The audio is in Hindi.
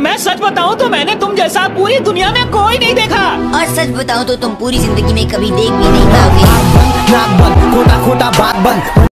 मैं सच बताऊं तो मैंने तुम जैसा पूरी दुनिया में कोई नहीं देखा। और सच बताऊं तो तुम पूरी जिंदगी में कभी देख भी नहीं पाओगे। खोटा खोटा बात बंद।